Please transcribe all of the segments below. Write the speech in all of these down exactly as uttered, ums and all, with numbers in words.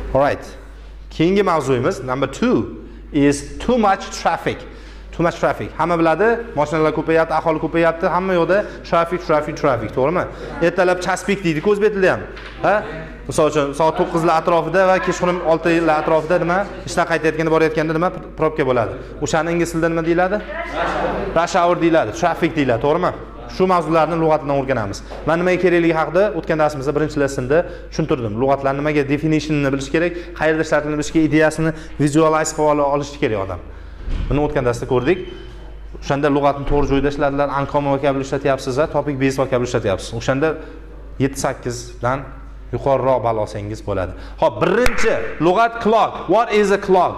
All right. Keyingi mavzuyimiz number two is too much traffic. Too much traffic. Hamma biladi, mashinalar ko'payapti, aholi ko'payapti, hamma yoqda traffic, traffic, traffic, to'g'rimi? Ertalab chaspik deydi, o'zbek tilida ham. Ha? Misol uchun soat to'qqizlar atrofida va kechqurun oltilar atrofida nima? Ishdan qaytayotganda, borayotganda nima probka bo'ladi. O'shani ingliz tilida nima deyiladi? Rush hour deyiladi, traffic deyiladi, to'g'rimi? Shu mavzularni lug'atdan o'rganamiz. Men nimaga kerakligi haqida o'tgan darsimizda birinchi lessonda tushuntirdim. Lug'atlar nimaga definitionini bilish kerak, qayerda ishlatilishini bilish kerak, ideyasini vizualize qilib olish kerak odam. Buni o'tgan darsda ko'rdik. O'shanda lug'atni to'g'ri joyda ishladilar, uncommon vocabulary ishlatyapsiz va topic based vocabulary ishlatyapsiz. O'shanda yetti sakkiz dan yuqoriroq ball olsangiz bo'ladi. Xo'p, birinchi lug'at clock. What is a clock?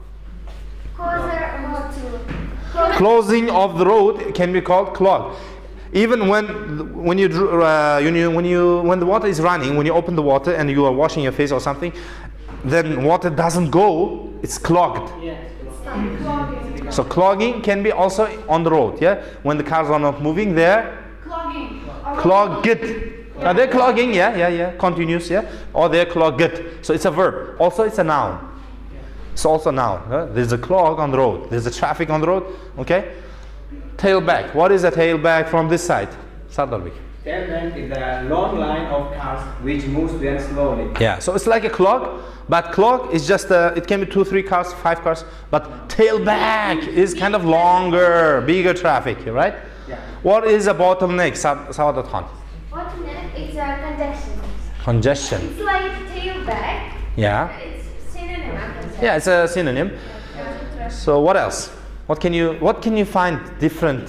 Closing of the road can be called clock. Even when when you uh, when you when you when the water is running, when you open the water and you are washing your face or something, then water doesn't go, it's clogged. Yes. So clogging can be also on the road, yeah? When the cars are not moving, they're Clogging. clogged. Are they clogging? Yeah, yeah, yeah. Continuous, yeah? Or they're clogged. So it's a verb. Also, it's a noun. It's also a noun. Huh? There's a clog on the road. There's a traffic on the road. Okay? Tailback. What is a tailback from this side? Sardarbek. Tailback is a long line of cars which moves very slowly. Yeah, so it's like a clog, but clog is just a, it can be two, three cars, five cars, but tailback is kind of longer, bigger traffic, right? Yeah. What is a bottleneck, Sawadat Khan? Bottleneck is a congestion. Congestion. It's like tailback. Yeah. It's synonym. I can say. Yeah, it's a synonym. So what else? What can you what can you find different?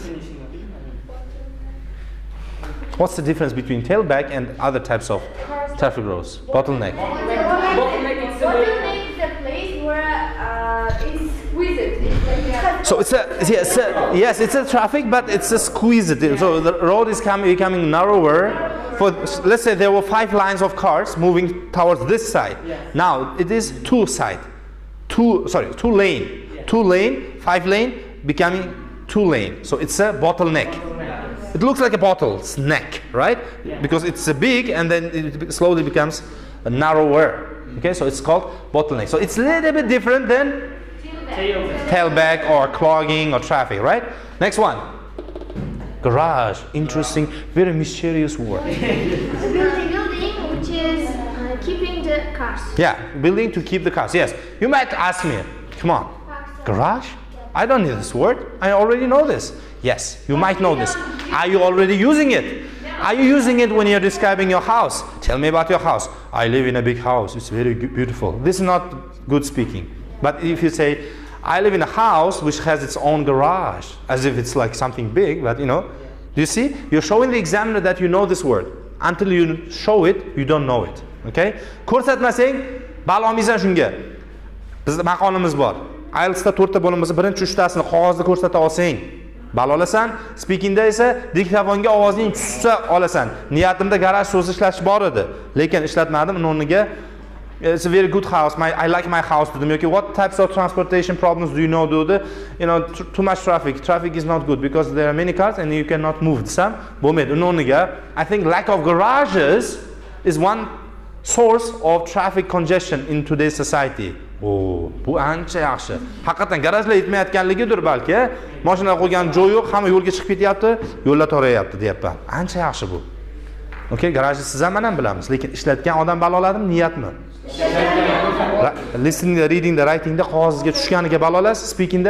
What's the difference between tailback and other types of traffic roads? Bottleneck. Bottleneck is the place where uh, it's squeezed. It's like a So it's a yes, a, yes, it's a traffic, but it's a squeeze. So the road is coming becoming narrower. For let's say there were five lines of cars moving towards this side. Now it is two side, two sorry, two lane. Two lane, five lane, becoming two lane. So it's a bottleneck. It looks like a bottle's neck, right? Because it's a big and then it slowly becomes a narrower. Okay, so it's called bottleneck. So it's a little bit different than tailback or clogging or traffic, right? Next one. Garage. Interesting, very mysterious word. a building, building which is uh, keeping the cars. Yeah, building to keep the cars. Yes. You might ask me, come on. Garage? I don't need this word. I already know this. Yes, you might know this. Are you already using it? Are you using it when you're describing your house? Tell me about your house. I live in a big house. It's very beautiful. This is not good speaking. But if you say, I live in a house which has its own garage, as if it's like something big, but you know, do you see? You're showing the examiner that you know this word. Until you show it, you don't know it. Okay? Ko'rsatmasang, balomizdan shunga. Bizda maqolimiz bor. I E L T S da to'rtta bo'lim bo'lsa, birinchi uchtasini qog'ozda ko'rsata olsang, balo olasan. Speakingda esa diktofonga ovozing tushsa olasan. Niyatimda garaj so'zi ishlatish bor edi, lekin ishlatmadim. Uni o'rniga it's a very good house. My I like my house dedim. Yoki what types of transportation problems do you know dedi? You know, too much traffic. Traffic is not good because there are many cars and you cannot move. Desam bo'lmaydi. Uni o'rniga I think lack of garages is one source of traffic congestion in today's society. Oh, bu ancha yaxshi. Haqiqatan garajlar yetmayotganligidir balki. Mashinalar qo'ygan joy yo'q, hamma yo'lga chiqib ketyapti, yo'llar torayapti deyapman. Ancha yaxshi bu. Okay, garajni siz ham mana bilamiz, lekin ishlatgan odam balo oladimi, niyatmi? Listening, reading, writing da qog'ozga tushganiga balo olasiz, speakingda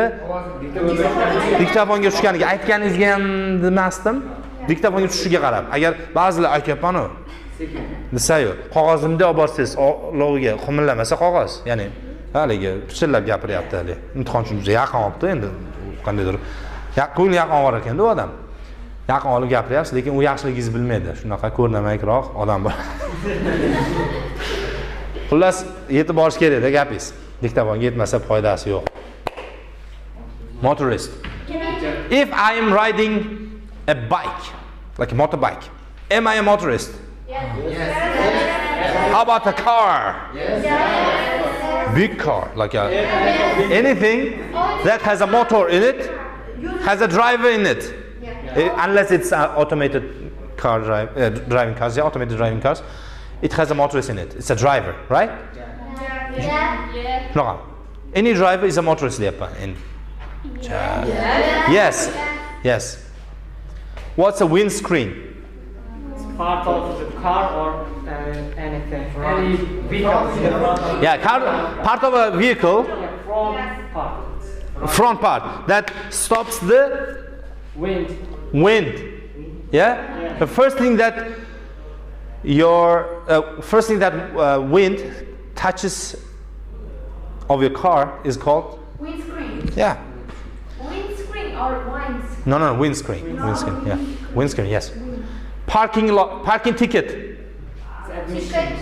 diktofonga tushganiga aytganingizga ham demasdim. Diktofonga tushishiga qarab. Agar ba'zilar aytayapman-ku, desayu, qog'ozimda olib borsangiz, loviga qumillamasa qog'oz, ya'ni haligi pichirlab gapiryapti hali. Imtihon uchun juda yaqin olibdi endi qandaydir. Yaqin yaqin olar ekan-da odam. Yaqin olib gapiryapsiz, lekin u yaxshiligingizni bilmaydi. Shunaqa ko'rnamakroq odam bor. Xullas, yetib borish kerak-da gapingiz. Diktofonga yetmasa foydasi yo'q. Motorist. If I am riding a bike, like a motorbike, am I a motorist? Yes. How about a car? Yes. Big car, like a anything that has a motor in it, has a driver in it. Uh, unless it's uh, automated car drive, uh, driving cars, yeah, automated driving cars, it has a motorist in it. It's a driver, right? Yeah. Yeah. Yeah. No. Any driver is a motorist deyapman. In Yeah. Yes. Yes. What's a windscreen? Part of the car or uh, anything. Any vehicle. Yeah, car, part of a vehicle, Yeah, front part. front part that stops the Wind. wind. Yeah. The first thing that your uh, first thing that uh, wind touches of your car is called Windscreen. yeah. Windscreen or windscreen. No, no, no, windscreen. Windscreen. Yeah, windscreen. Yes. Parking lot, parking ticket. It's admission. Ticket.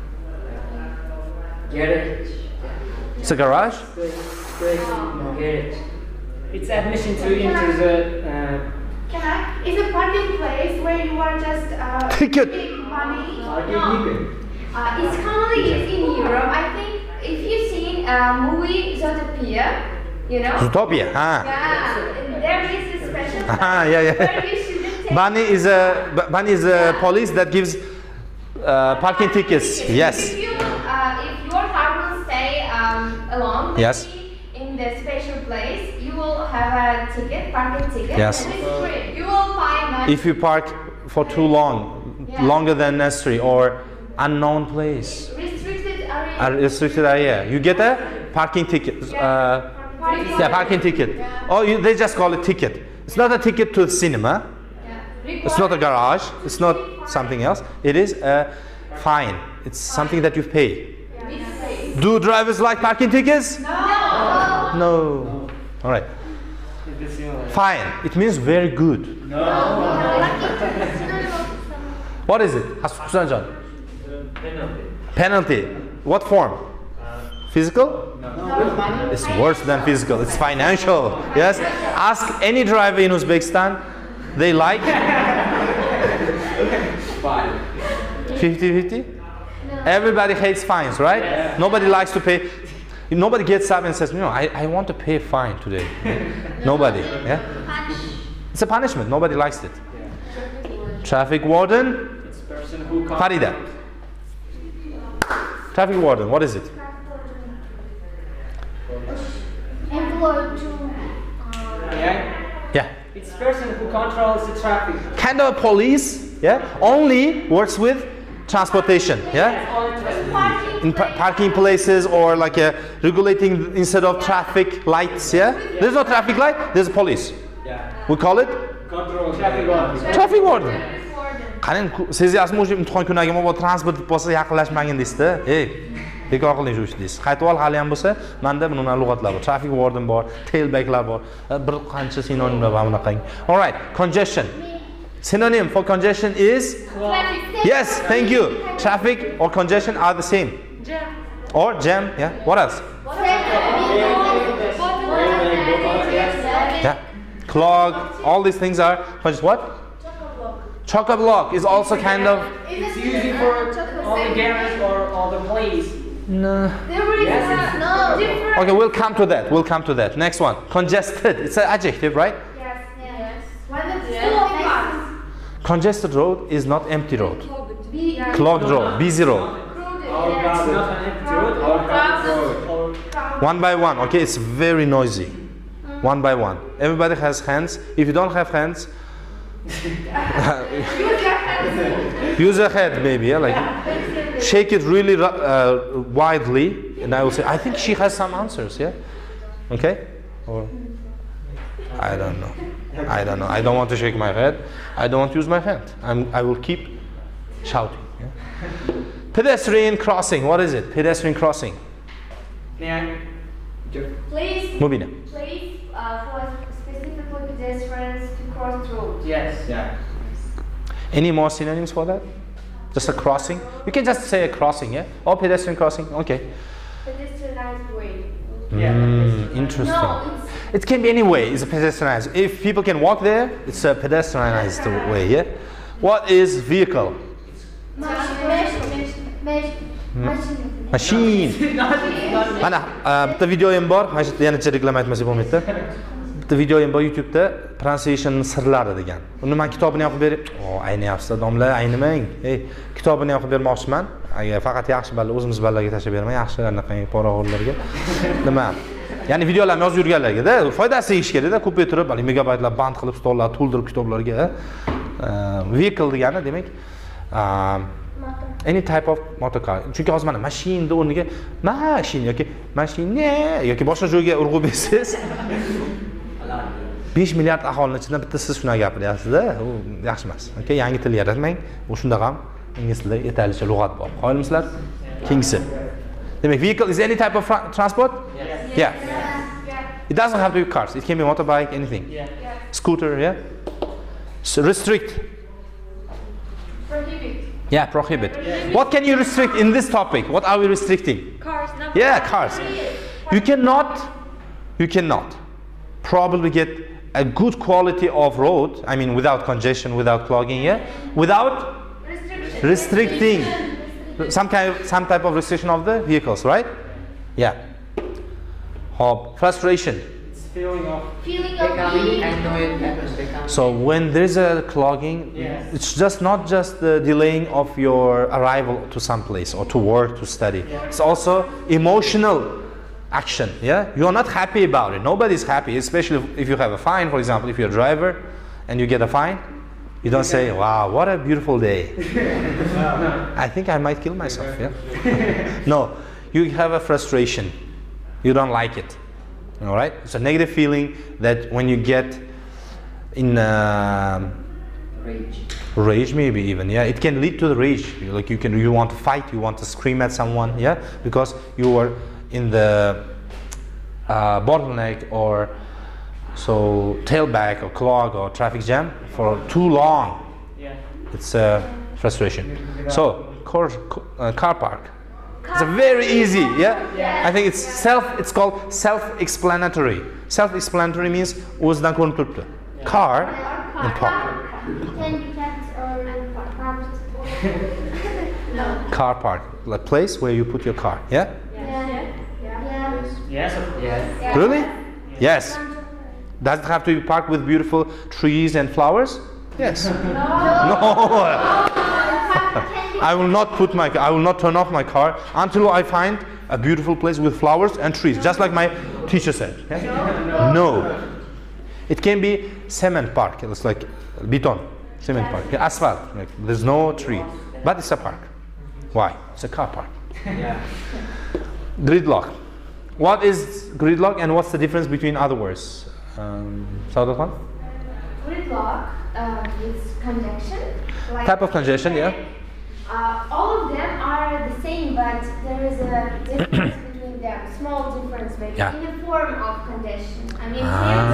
Garage. It's a garage. Garage. It's admission to into the. Uh, Can I? It's a parking place where you are just uh, Ticket. paying money. Parking No. ticket. Uh, it's commonly used in Europe. I think if you've seen a movie Zootopia, you know. Zootopia. Ah. Yeah, there is a special Ah, yeah, yeah. where you shouldn't take Bunny is a Bunny is a police that gives uh, parking tickets. Yes. If you, uh, if your car will stay um, alone, Yes. maybe in the special place, you will have a ticket, parking ticket, Yes. and it's free. You will pay money. If you park for too long, Yeah. longer than necessary, or unknown place, restricted area. a restricted area, you get a parking ticket. Uh, Parking- yeah, parking ticket. Yeah. Or you, they just call it ticket. It's not a ticket to the cinema. Yeah. It's not a garage. It's not something else. It is a fine. It's something that you pay. Yeah. Do drivers like parking tickets? No. No. All right. it's the similar. Fine. It means very good. What is it? Hassanjan? Penalty. Penalty. What form? Physical? It's worse than physical. It's financial. Yes. Ask any driver in Uzbekistan. They like Fine. fifty fifty. Everybody hates fines, right? Nobody likes to pay. Nobody gets up and says, "No, I, I want to pay a fine today." Nobody. Yeah. It's a punishment. Nobody likes it. Traffic warden. It's person who comes. Farida. Traffic warden. What is it? Employed to. Yeah. Yeah. It's person who controls the traffic. Kind of police. Yeah. Only works with transportation. Yeah. All traffic. Parking In pa- parking places or like a regulating instead of traffic lights. Yeah. There's no traffic light. There's a police. Yeah. We call it Control Traffic warden. traffic warden. warden. Qarang, sezyapsizmi o'sha imtihon kunagim bo'lib transport bo'lsa yaqinlashmagin deysizda. Ey, bekor qiling shu ishni deysiz. Qaytib ol hali ham bo'lsa, menda buni lug'atlar bor. Traffic warden bor, tailbacklar bor. Bir qancha sinonimlar bor bunaqangi. All right, congestion. Synonym for congestion is Traffic. yes, thank you. Traffic or congestion are the same. Jam. Or jam, yeah. What else? Yeah. Clog, all these things are just what? Chock-a-block is also kind of It's used for all the garage or all the place. no. There is Yes, a no different. Okay, we'll come to that. We'll come to that. Next one. Congested. It's an adjective, right? Yes, yes. When it's full of cars. Congested road is not empty road. Be Clogged road, busy road. crowded. Our Yes. car It's not an empty road or road. or Crowded. One by one. Okay, it's very noisy. One by one. Everybody has hands. If you don't have hands, use your head maybe. Yeah, like shake it really uh, widely, and I will say, I think she has some answers. Yeah. Okay. Or I don't know. I don't know. I don't want to shake my head. I don't want to use my hand. I'm, I will keep shouting. Yeah? Pedestrian crossing. What is it? Pedestrian crossing. yeah. Please, Mubina. please, uh, for specifically pedestrians to cross the road. Yes. Yeah. Any more synonyms for that? Just a crossing? You can just say a crossing, yeah? Or pedestrian crossing. Okay. Pedestrianized way. Yeah. Mm, interesting. No, it's It can be any way. It's a pedestrianized. If people can walk there, it's a pedestrianized way, yeah? What is vehicle? machine. Machine. Machine. Mana uh, bitta videoyim bor. Mana shu yerda yana reklama aytmasak bo'lmaydi. Bitta videoyim bor YouTube'da pronunciation sirlari degan. Uni men kitobini ham qilib berib, "O, aynayapsiz, domla, aynamang. Ey, kitobini ham qilib bermoqchiman. agar faqat yaxshi balla o'zimiz ballaga tashlab bermay, yaxshi anaqangi poraxo'rlarga nima? Ya'ni videolarni yozib yurganlarga-da foydasi tegishi kerak-da, ko'p o'tirib, hali megabaytlar band qilib stollar to'ldirib kitoblarga. Vehicle degani demak, any type of motor car. Chunki hozir mana mashinani o'rniga mashina yoki mashina yoki boshqa joyga urg'u bersangiz besh milliard aholining ichidan bitta siz shuna gapiryapsiz-da, u yaxshi emas. Okay, yangi til yaratmang. U shunda ham ingliz tilida yetarlicha lug'at bor. Qoyilmisizlar? Keyingisi. Demak, vehicle is any type of transport? Yes. Yeah. It doesn't have to be cars. It can be motorbike, anything. Yeah. Scooter, yeah. So restrict. Prohibit. Yeah, prohibit. What can you restrict in this topic? What are we restricting? Cars. No. Yeah, cars. You cannot, you cannot probably get a good quality of road. I mean, without congestion, without clogging, yeah, without Restriction. restricting some kind of some type of restriction of the vehicles, right? Yeah. Hope frustration. It's feeling of Feeling they of can't being. handle it and they can't. So when there's a clogging, Yes. it's just not just the delaying of your arrival to some place or to work, to study. Yeah. It's also emotional action. Yeah, you're not happy about it. Nobody's happy, especially if you have a fine. For example, if you're a driver and you get a fine, you don't say, "Wow, what a beautiful day." I think I might kill myself. Yeah. No, you have a frustration. You don't like it. All right. It's a negative feeling that when you get in uh, Rage. rage, maybe even, yeah, it can lead to the rage. Like you can, you want to fight, you want to scream at someone, yeah, because you were in the uh, bottleneck or so tailback or clog or traffic jam for too long. Yeah. It's a frustration. So car, uh, car park. It's a very easy, yeah? I think it's self, it's called self-explanatory. Self-explanatory means o'zidan ko'rinib turibdi. Car and park. Can be kept or parked. No. Car park, a place where you put your car, yeah? Yeah. Yeah. Yes. Yes. Really? Yes. Does it have to be parked with beautiful trees and flowers? Yes. No. I will not put my, I will not turn off my car until I find a beautiful place with flowers and trees, just like my teacher said. Yeah? No. It can be cement park. It's like beton, cement park, yeah, asphalt. Like, there's no tree, but it's a park. Why? It's a car park. Yeah. Gridlock. What is gridlock and what's the difference between other words? Um, Saudat Khan? Gridlock uh, is conjunction. Like Type of congestion, yeah. Uh, all of them are the same, but there is a difference between them. Small difference, maybe Yeah. in the form of congestion. I mean,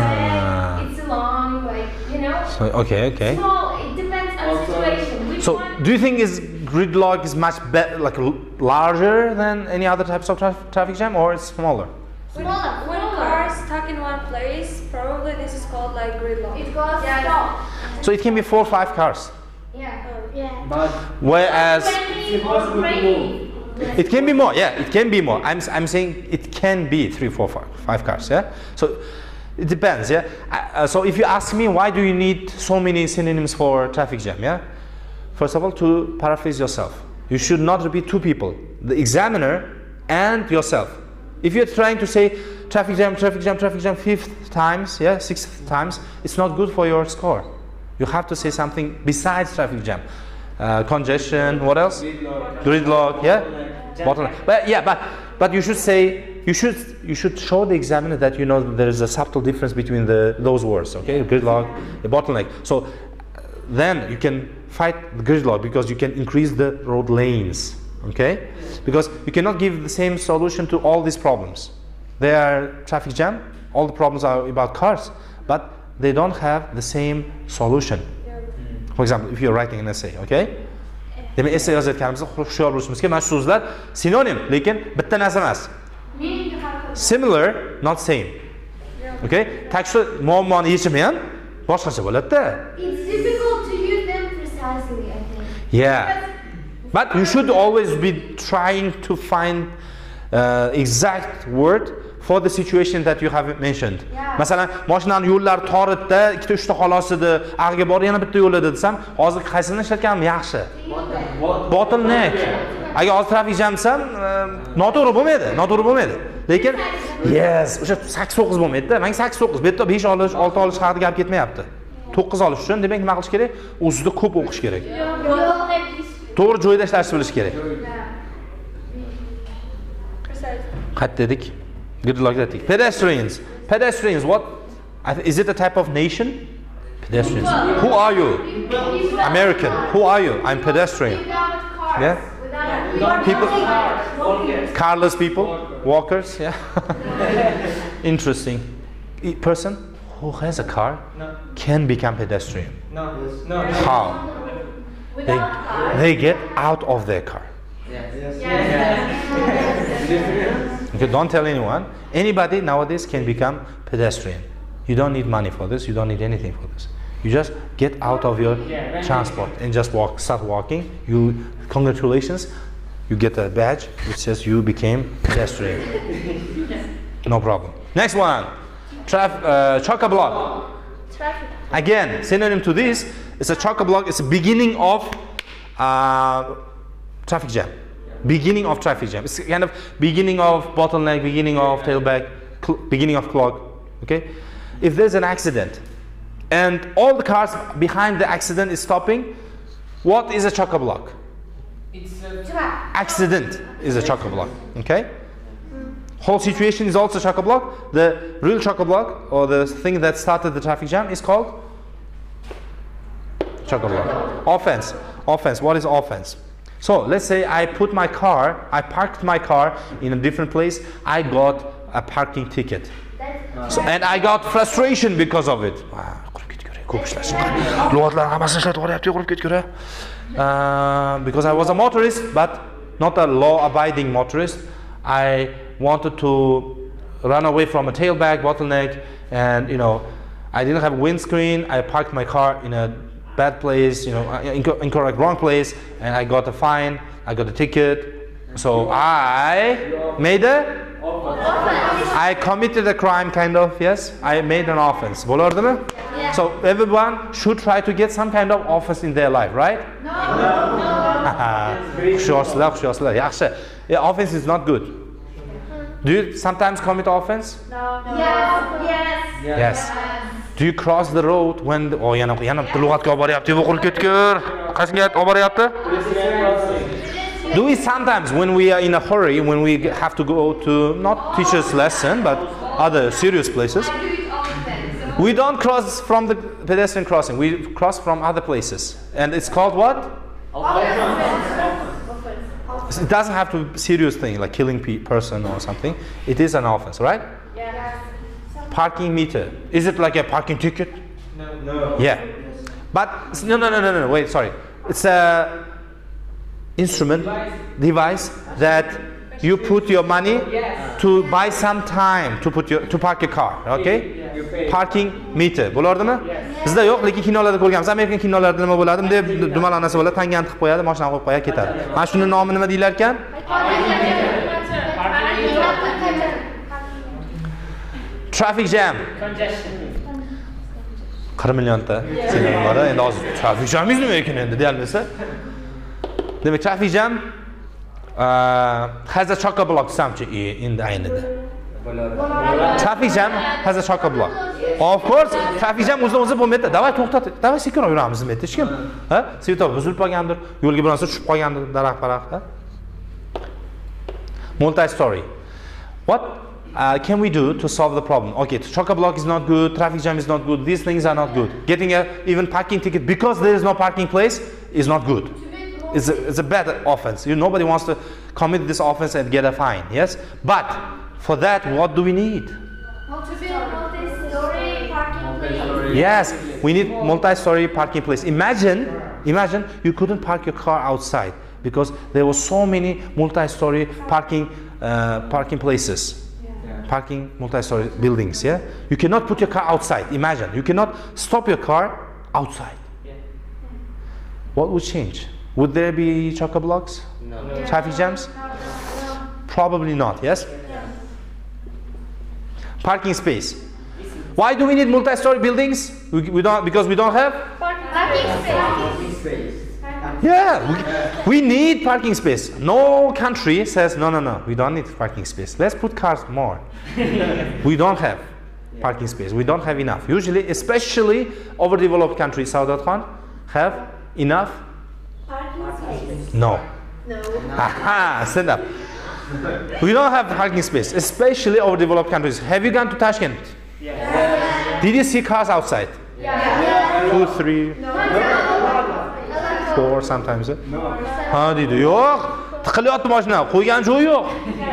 Ah. here it's long, like you know. So okay, okay. Small. It depends on the situation. Which So, one? do you think is gridlock is much better, like l- larger than any other types of traf- traffic jam, or it's smaller? Smaller. When smaller. cars stuck in one place, probably this is called like gridlock. It goes Yeah. stop. So it can be four or five cars. Yeah. Yeah. But Whereas Twenty it's or impossible to twenty. it can be more. Yeah, it can be more. I'm I'm saying it can be three, four, five, five cars. Yeah. So it depends. Yeah. Uh, so if you ask me, why do you need so many synonyms for traffic jam? Yeah. First of all, to paraphrase yourself, you should not repeat two people: the examiner and yourself. If you're trying to say traffic jam, traffic jam, traffic jam fifth times, yeah, sixth times, it's not good for your score. You have to say something besides traffic jam. Uh, congestion, what else? gridlock. Gridlock, yeah? Bottleneck. Bottleneck. But yeah, but but you should say, you should you should show the examiner that you know that there is a subtle difference between the those words, okay? Gridlock, a bottleneck. So uh, then you can fight the gridlock because you can increase the road lanes, okay? Because you cannot give the same solution to all these problems. They are traffic jam, all the problems are about cars, but they don't have the same solution. For example, if you're writing an essay, okay? Demak, essay yozayotganimizda hushyor bo'lishimiz kerak. Mana shu so'zlar sinonim, lekin bitta narsa emas. Meaning you have. Similar, not same. Okay? Tekst muammoni yechimi ham boshqacha bo'ladi-da. It's difficult to use them precisely, I think. Yeah. But you should always be trying to find uh, exact word for the situation that you have mentioned. Yeah. Masalan, mashinani yo'llar tor edi, ikkita uchta xolos edi, ag'ga bor yana bitta yo'l edi desam, hozir qaysini ishlatganim yaxshi? What? Bottleneck. Agar hozir trafik jam desam, noto'g'ri bo'lmaydi, noto'g'ri bo'lmaydi. Lekin yes, o'sha sakkiz to'qqiz bo'lmaydi-da. Men sakkiz to'qqiz, bu yerda besh olish, olti olish haqida gap ketmayapti. to'qqiz olish uchun demak nima qilish kerak? O'zida ko'p o'qish kerak. To'g'ri joyda ishlashni bilish kerak. Qat dedik? Gridlock dedik. Pedestrians. Pedestrians, what? Is it a type of nation? Pedestrians. Who are you? American. Who are you? I'm pedestrian. Yeah? People, carless people, walkers, yeah. Interesting. A person who has a car can become pedestrian. No. No. How? They, they get out of their car. Okay, don't tell anyone. Anybody nowadays can become pedestrian. You don't need money for this. You don't need anything for this. You just get out of your transport and just walk. Start walking. You, congratulations. You get a badge which says you became pedestrian. No problem. Next one. Traf uh, chock-a-block. Again, synonym to this is a chock-a-block. It's a beginning of uh, traffic jam. Beginning of traffic jam. It's kind of beginning of bottleneck, beginning of tailback, beginning of clog. Okay. If there's an accident and all the cars behind the accident is stopping, what is a chock-a-block? It's a Accident is a chock-a-block. Okay. Whole situation is also chock-a-block. The real chock-a-block, or the thing that started the traffic jam, is called chock-a-block. Offense. Offense. What is offense? So let's say I put my car, I parked my car in a different place. I got a parking ticket. So, and I got frustration because of it. Uh, because I was a motorist, but not a law-abiding motorist. I wanted to run away from a tailback bottleneck, and you know, I didn't have a windscreen. I parked my car in a bad place, you know, inc incorrect, wrong place, and I got a fine. I got a ticket. So I made a I committed a crime, kind of. Yes, I made an offense. Bo'lardimi? Yeah. So everyone should try to get some kind of offense in their life, right? No. No. Xushorsizlar, xushorsizlar. Yaxshi. Yeah, offense is not good. Do you sometimes commit offense? No. Yes. Yes. Yes. Do you cross the road when the, oh yana yana lug'atga olib boryapti, bu qilib ketgur. Qaysiga olib boryapti? Do we sometimes, when we are in a hurry, when we have to go to not teacher's lesson but other serious places, I do it often. So we don't cross from the pedestrian crossing. We cross from other places, and it's called what? It doesn't have to be a serious thing like killing pe person or something. It is an offense, right? yes. Parking meter. Is it like a parking ticket? no. No. Yeah. But no, no, no, no, no. Wait, sorry. It's a instrument, device that you put your money to buy some time to put your to park your car. Okay? Parking meter. Bo'lardimi? Bizda yo'q, lekin kinolarda ko'rganmiz. Amerikan kinolarida nima bo'ladi? Bunday dumalanasi bo'ladi, tangani tiqib qo'yadi, mashina qo'yib qo'yadi, ketadi. Mana shuni nomi nima deylar ekan? Traffic jam. Congestion. qirq millionta senarlar. Endi hozir traffic jamingiz nima ekan endi deyalmasa. Demak, traffic jam uh, has a chock-a-block desamchi endi aynida. Traffic jam has a chock-a-block. Of course, traffic jam o'zidan o'zi bo'lmaydi. Davay to'xtat. Davay sekinroq yuramiz deb aytdi hech kim. Ha? Svetofor buzilib qolgandir, yo'lga bir narsa tushib qolgandir, daraxt-paraxt, ha? Multi-story. What uh, can we do to solve the problem? Okay, chock-a-block is not good, traffic jam is not good, these things are not good. Getting a even parking ticket because there is no parking place is not good. It's a, it's a bad offense. You, nobody wants to commit this offense and get a fine, yes? But for that, what do we need? Multi-story parking place. Yes, we need multi-story parking place. Imagine, imagine you couldn't park your car outside because there were so many multi-story parking uh, parking places, yeah. Parking multi-story buildings. Yeah, you cannot put your car outside. Imagine you cannot stop your car outside. Yeah. What would change? Would there be chock-a-blocks? No. Yeah. Traffic jams? No, no, no. Probably not. Yes. Yeah. Parking space. Why do we need multi-story buildings? We, we don't because we don't have Parking space. Space. Yeah, we, we need parking space. No country says no, no, no. We don't need parking space. Let's put cars more. We don't have parking space. We don't have enough. Usually, especially overdeveloped countries, Saudat Khan, have enough. Parking space. No. No. Aha, stand up. We don't have parking space, especially overdeveloped countries. Have you gone to Tashkent? Yes. Did you see cars outside? Yeah. Two, three, four sometimes. eh? Ha deydi. Yo'q. Tiqilyapti mashina. Qo'ygan joyi yo'q.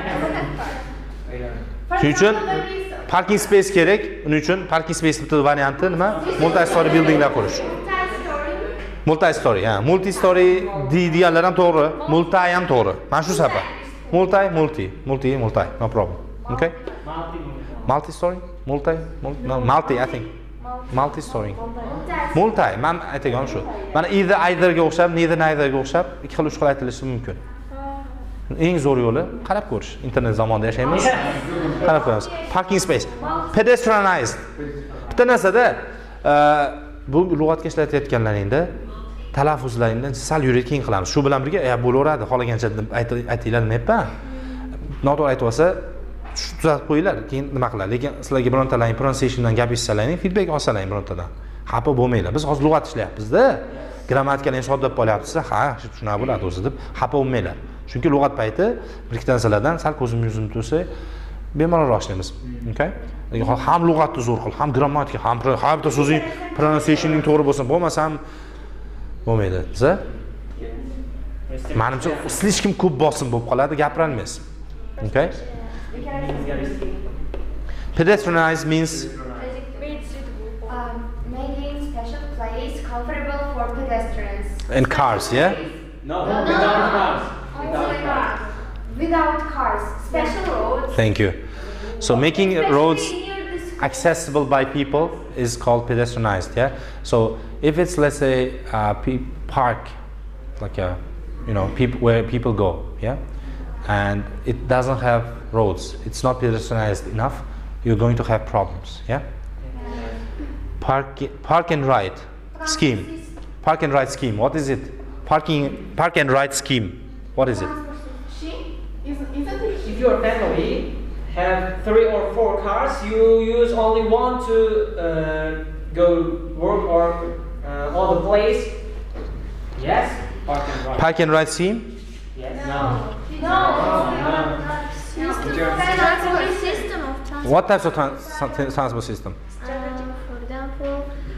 Shuning uchun parking space kerak. Uning uchun parking space bitta varianti nima? Multi-story buildinglar qurish. Multi-story, ha. Multi-story deganlar ham to'g'ri, multi ham to'g'ri. Mana shu sabab. Multi, multi, multi, multi, no problem. Okay? Multi-story, multi, multi, no, multi, I think. Multi-story. Multi, men aytgan shu. Mana either eitherga o'xshab, neither neitherga o'xshab ikki xil uch xil aytilishi mumkin. Eng zo'r yo'li qarab ko'rish. Internet zamonida yashaymiz. Qarab ko'ramiz. Parking space. Pedestrianized. Bitta narsada bu lug'atga ishlatayotganlaringda talaffuzlaringdan sal yurak keng qilamiz. Shu bilan birga, "Ya bo'laveradi, xohlagancha aytinglar" demayapman. Noto'g'ri aytib olsa, tuzatib qo'yinglar, keyin nima qiladi. Lekin sizlarga birontalaring pronunciationdan gapirishsalaring, feedback olsalaring birontadan. Xafa bo'lmanglar. Biz hozir lug'at ishlayapmiz-da. Grammatikalarni soddalab qolyapsiz, ha, shunaqa bo'ladi o'zi deb xafa bo'lmanglar. Chunki lug'at payti bir ikki narsalardan sal ko'zim yuzimni tursa, bemalolroq ishlaymiz. Okay? Ham lug'atni zo'r qil, ham grammatika, ham har bitta so'zing pronunciationing to'g'ri bo'lsin, bo'lmasam bo'lmaydi. Siz? Menimcha, slishkim ko'p bosim bo'lib qoladi, gapirolmaysiz. Okay? Pedestrianized means Um, making special place comfortable for pedestrians. in cars, yeah? No, without cars. Only cars. Without cars. Special roads. Thank you. So making roads Especially near the school. accessible by people is called pedestrianized, yeah? So if it's, let's say, a pe- park, like a, you know, peop- where people go, yeah? And it doesn't have roads, it's not pedestrianized enough, you're going to have problems, yeah? Park, park and ride scheme. Park and ride scheme, what is it? Parking, park and ride scheme, what is it? If your family have three or four cars, you use only one to uh, go work or uh, all the place. Yes. Park and ride. Park and ride scheme? Yes. No. No. Transport system of transport. What types of trans- transport system? Uh, for example,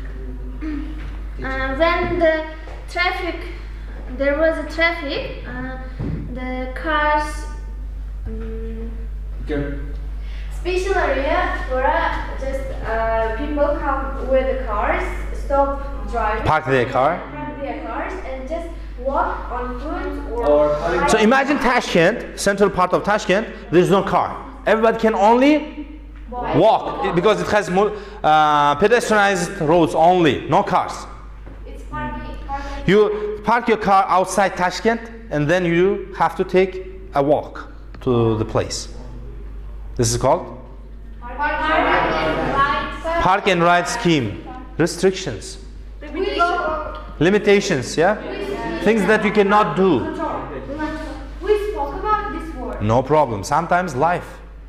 uh, when the traffic, there was a traffic, uh, the cars. Um, Good. Special area where just uh, people come with the cars, stop driving, Park their car. park their cars, and just walk on foot or. Or- So imagine Tashkent, central part of Tashkent, there's no car. Everybody can only walk because it has more, uh, pedestrianized roads only, no cars. It's parking. parking. You park your car outside Tashkent and then you have to take a walk to the place. This is called Parking and rides. park and ride scheme. Restrictions, limitations, yeah? Things that you cannot do. We spoke about this word. No problem. Sometimes life.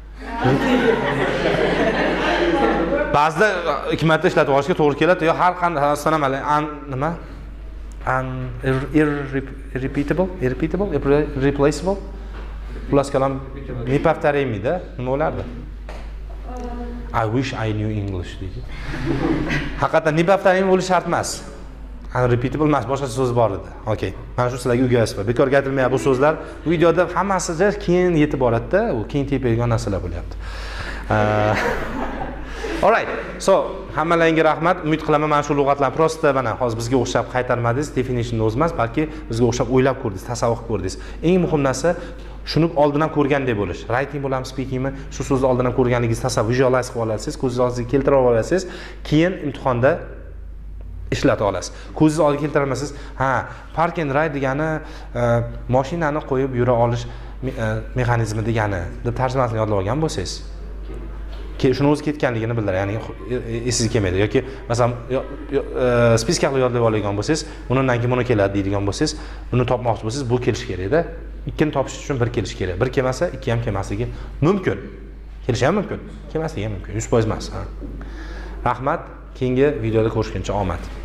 Ba'zida ikki marta ishlatib olishga to'g'ri keladi. Yo har qanday asosdan ham nima? Un irrepeatable, irrepeatable, irreplaceable. Plus kalam ne повторимida nima bo'lardi? I wish I knew English deydi. Haqiqatan ne повторим bo'lish shart emas. Unrepeatable emas, boshqa so'z bor edi. Okay. Mana shu sizlarga o'rgatyapman. Bekorga aytilmayapti bu so'zlar. Videoda hammasi keyin yetib boradi-da, u keyin tepadigan narsalar bo'lyapti. Alright. So, hammalaringga rahmat. Umid qilaman mana shu lug'atlarni prosta mana hozir bizga o'xshab qaytarmadingiz, definitionni o'z emas, balki bizga o'xshab o'ylab ko'rdingiz, tasavvur ko'rdingiz. Eng muhim narsa shuni oldin ham ko'rgandek bo'lish. Writing bo'ladimi, speakingmi? Shu so'zni oldin ham ko'rganligingizni tasavvur, visualize qilib olasiz, ko'zingiz oldiga keltirib olasiz, keyin imtihonda ishlata olasiz. Ko'zingiz oldiga keltirolmasangiz, ha, park and ride degani mashinani qo'yib yura olish mexanizmi degani deb tarjimasini yodlab olgan bo'lsangiz, shuni o'zi ketganligini bildiradi, ya'ni esingizga kelmaydi yoki masalan spiskani yodlab olgan bo'lsangiz, undan keyin buni keladi deydigan bo'lsangiz, uni topmoqchi bo'lsangiz, bu kelish kerak-da. Ikkini topish uchun bir kelish kerak. Bir kelmasa, ikki ham kelmasligi mumkin. Kelishi ham mumkin, kelmasligi ham mumkin. yuz foiz emas. Rahmat. Keyingi videoda ko'rishguncha omad.